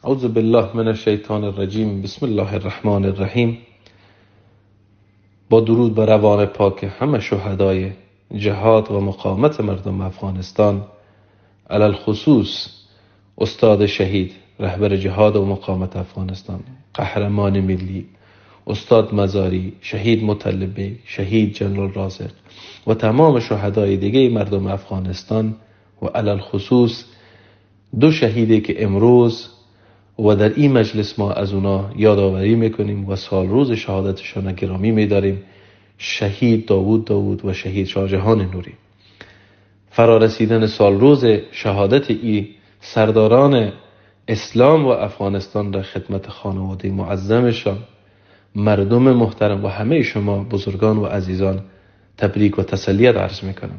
اعوذ بالله من الشیطان الرجیم. بسم الله الرحمن الرحیم. با درود بر روان پاک همه شهدای جهاد و مقاومت مردم افغانستان، علل خصوص استاد شهید رهبر جهاد و مقاومت افغانستان، قهرمان ملی استاد مزاری، شهید مطلبی، شهید جنرال رازق و تمام شهدای دیگه مردم افغانستان و علل خصوص دو شهیدی که امروز و در این مجلس ما از اونا یادآوری میکنیم و سال روز شهادتشان گرامی میداریم، شهید داوود و شهید شاهجهان نوری. فرارسیدن سال روز شهادت ای سرداران اسلام و افغانستان در خدمت خانواده معظمشان، مردم محترم و همه شما بزرگان و عزیزان تبریک و تسلیت عرض میکنم.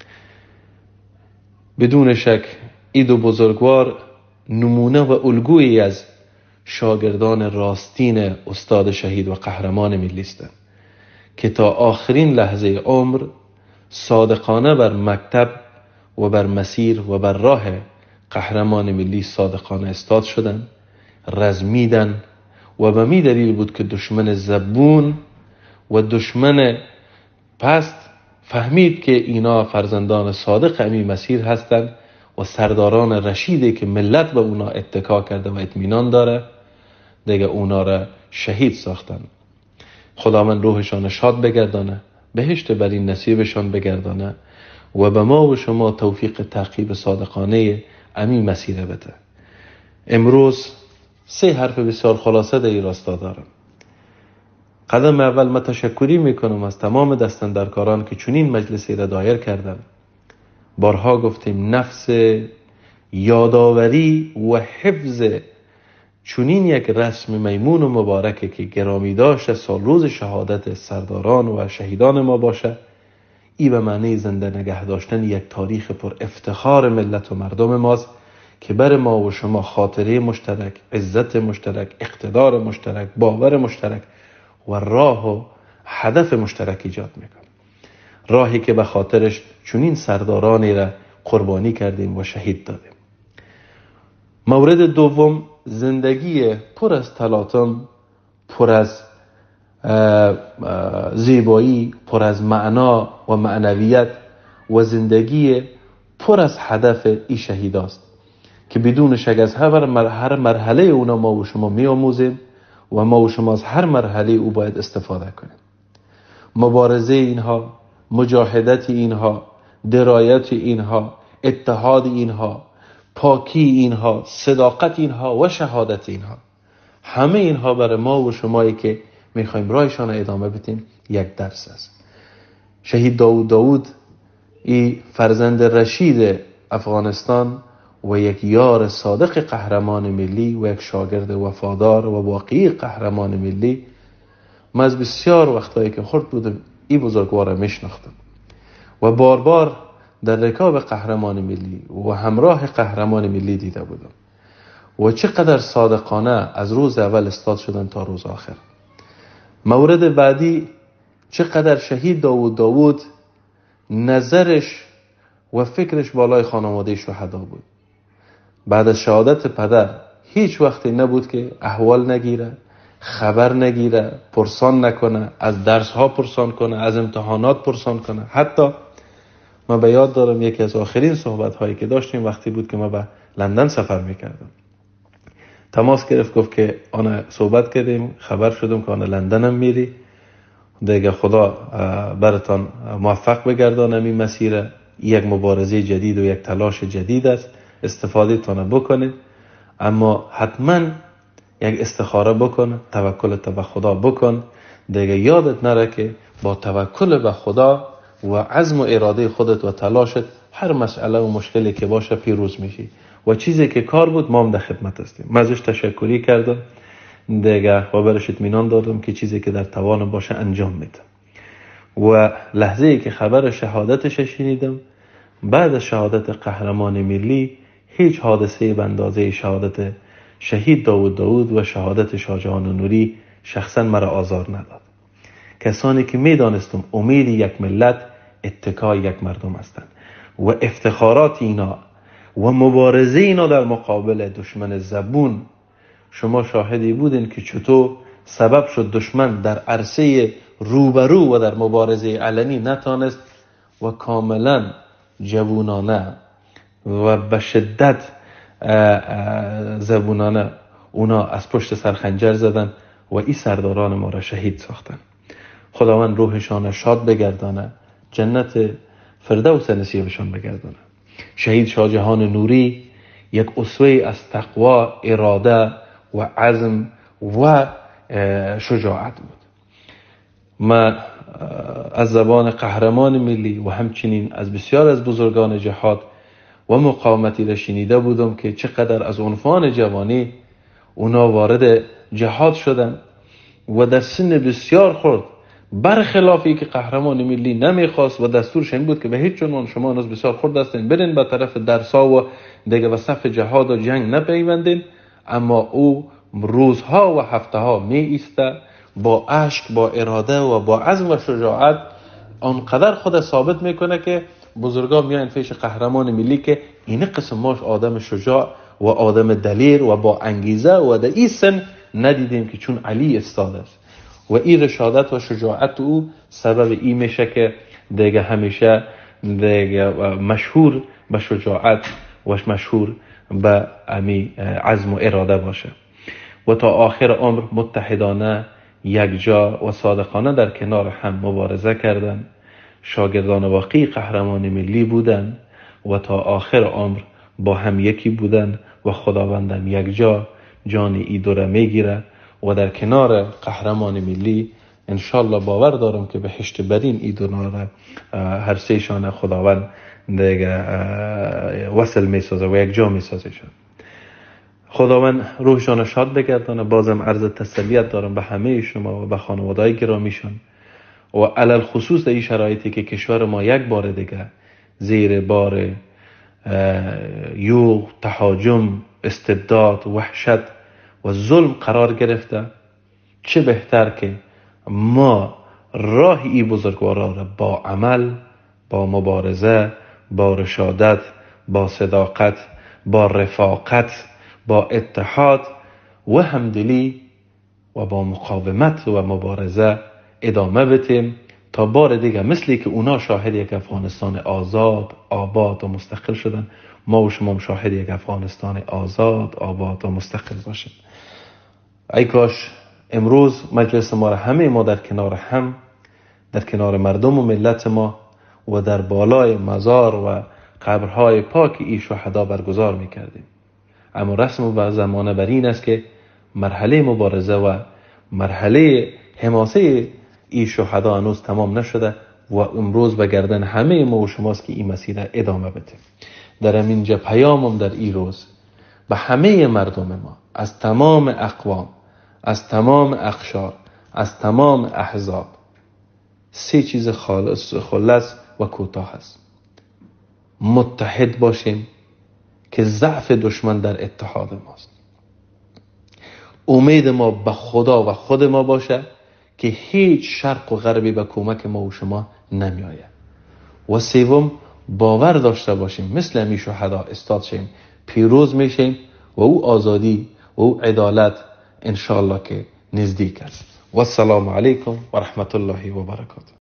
بدون شک این دو بزرگوار نمونه و الگویی از شاگردان راستین استاد شهید و قهرمان ملی هستند که تا آخرین لحظه عمر صادقانه بر مکتب و بر مسیر و بر راه قهرمان ملی صادقانه استاد شدند، رزمیدن و به می دلیل بود که دشمن زبون و دشمن پست فهمید که اینا فرزندان صادق امی مسیر هستند و سرداران رشیدی که ملت به اونا اتکا کرده و اطمینان داره دیگه اونا را شهید ساختن. خداوند روحشان شاد بگردانه، بهشت بر این نصیبشان بگردانه و به ما و شما توفیق تعقیب صادقانه امی مسیر بده. امروز 3 حرف بسیار خلاصه در این راستا دارم. قدم اول من تشکری میکنم از تمام دستاندرکاران که چنین مجلسی را دایر کردن. بارها گفتیم نفس یادآوری و حفظ چنین یک رسم میمون و مبارکه که گرامی داشته سال روز شهادت سرداران و شهیدان ما باشه، ای به معنی زنده نگه داشتن یک تاریخ پر افتخار ملت و مردم ماست که بر ما و شما خاطره مشترک، عزت مشترک، اقتدار مشترک، باور مشترک و راه و هدف مشترک ایجاد میکنه. راهی که به خاطرش چنین سردارانی را قربانی کردیم و شهید دادیم. مورد دوم، زندگی پر از تلاطم، پر از زیبایی، پر از معنا و معنویت و زندگی پر از هدف ای شهید است که بدون شک از هر مرحله اونا ما و شما می آموزیم و ما و شما از هر مرحله او باید استفاده کنیم. مبارزه اینها، مجاهدت اینها، درایت اینها، اتحاد اینها، پاکی اینها، صداقت اینها و شهادت اینها، همه اینها برای ما و شمایی که میخوایم رایشان ادامه بدیم یک درس است. شهید داوود ای فرزند رشید افغانستان و یک یار صادق قهرمان ملی و یک شاگرد وفادار و واقعی قهرمان ملی، من از بسیار وقتایی که خرد بودم این بزرگوار را میشناختم و بار بار در رکاب قهرمان ملی و همراه قهرمان ملی دیده بودم و چقدر صادقانه از روز اول استاد شدن تا روز آخر. مورد بعدی، چقدر شهید داوود نظرش و فکرش بالای خانواده شهدا بود. بعد از شهادت پدر هیچ وقتی نبود که احوال نگیره، خبر نگیره، پرسان نکنه، از درس ها پرسان کنه، از امتحانات پرسان کنه. حتی من به یاد دارم یکی از آخرین صحبت هایی که داشتیم وقتی بود که ما به لندن سفر میکردم، تماس گرفت گفت که آن صحبت کردیم، خبر شدم که آن لندنم میری، دیگه خدا براتان موفق بگردانم این مسیر، یک مبارزه جدید و یک تلاش جدید است، استفاده تان بکنید، اما حتما یک استخاره بکن، توکل به خدا بکن. دیگه یادت نره که با توکل به خدا و عزم و اراده خودت و تلاشت هر مسئله و مشکلی که باشه پیروز میشی و چیزی که کار بود ما هم در خدمت هستیم. من ازش تشکری کردم دیگه و برش اطمینان دادم که چیزی که در توان باشه انجام میدم. و لحظه ای که خبر شهادتش شنیدم، بعد از شهادت قهرمان ملی، هیچ حادثه به اندازه شهادت شهید داوود و شهادت شاهجهان نوری شخصا مرا آزار نداد. کسانی که میدانستم امید یک ملت، اتکای یک مردم هستند و افتخارات اینا و مبارزه اینا در مقابل دشمن زبون شما شاهدی بودین که چطور سبب شد دشمن در عرصه روبرو و در مبارزه علنی نتانست و کاملا جوونانه و به شدت زبونانه اونا از پشت سر خنجر زدن و این سرداران ما را شهید ساختن. خداوند روحشان شاد بگردانه، جنت فردوس نصیبشان بگردانه. شهید شاه جهان نوری یک اسوه از تقوا، اراده و عزم و شجاعت بود. ما از زبان قهرمان ملی و همچنین از بسیار از بزرگان جهاد و مقاومتی را شنیده بودم که چقدر از عنفان جوانی اونا وارد جهاد شدن و در سن بسیار خرد، برخلافی که قهرمان ملی نمیخواست و دستورش این بود که به هیچ عنوان شما هنوز بسیار خرد هستین، برین به طرف درسا و دیگه به صف جهاد و جنگ نپیوندین، اما او روزها و هفته ها می ایسته با عشق، با اراده و با عزم و شجاعت آنقدر خود ثابت میکنه که بزرگا میان پیش قهرمان ملی که این قسم ماش آدم شجاع و آدم دلیر و با انگیزه و در این سن ندیدیم که چون علی استاد است. و این رشادت و شجاعت او سبب این میشه که دیگه همیشه دیگه مشهور به شجاعت و مشهور به عزم و اراده باشه و تا آخر عمر متحدانه، یکجا و صادقانه در کنار هم مبارزه کردند. شاگردان واقعی قهرمان ملی بودند و تا آخر عمر با هم یکی بودند و خداوندم یکجا جان ای دوره میگیره و در کنار قهرمان ملی انشالله باور دارم که بهشت برین ای دو هر سهشان خداوند دیگه وصل میسازه و یکجا میسازه شد. خداوند روحشان شاد بگردانه. بازم عرض تسلیت دارم به همه شما و به خانواده‌های گرامیشان و علل خصوص در این شرایطی که کشور ما یک بار دیگه زیر بار یوغ، تهاجم، استبداد، وحشت و ظلم قرار گرفته، چه بهتر که ما راه ای بزرگوارا را با عمل، با مبارزه، با رشادت، با صداقت، با رفاقت، با اتحاد و همدلی و با مقاومت و مبارزه ادامه بدیم تا بار دیگه مثلی که اونا شاهد یک افغانستان آزاد، آباد و مستقل شدن، ما و شما شاهد یک افغانستان آزاد، آباد و مستقل باشیم. ای کاش امروز مجلس ما را همه ما در کنار هم، در کنار مردم و ملت ما و در بالای مزار و قبرهای پاک ای شهدا برگزار میکردیم. اما رسم و زمانه بر این است که مرحله مبارزه و مرحله حماسه ای شهدا هنوز تمام نشده و امروز به گردن همه ما و شماست که این مسیر ادامه بده. در اینجا پیامم در این روز به همه مردم ما از تمام اقوام، از تمام اقشار، از تمام احزاب، سه چیز خالص و کوتاه است. متحد باشیم که ضعف دشمن در اتحاد ماست. امید ما به خدا و خود ما باشه که هیچ شرق و غربی به کمک ما و شما نمی آید. و سوم باور داشته باشیم مثل همی شهدا استاد شیم، پیروز میشیم و او آزادی و او عدالت انشاءالله که نزدیک است. و السلام علیکم و رحمت الله و برکاته.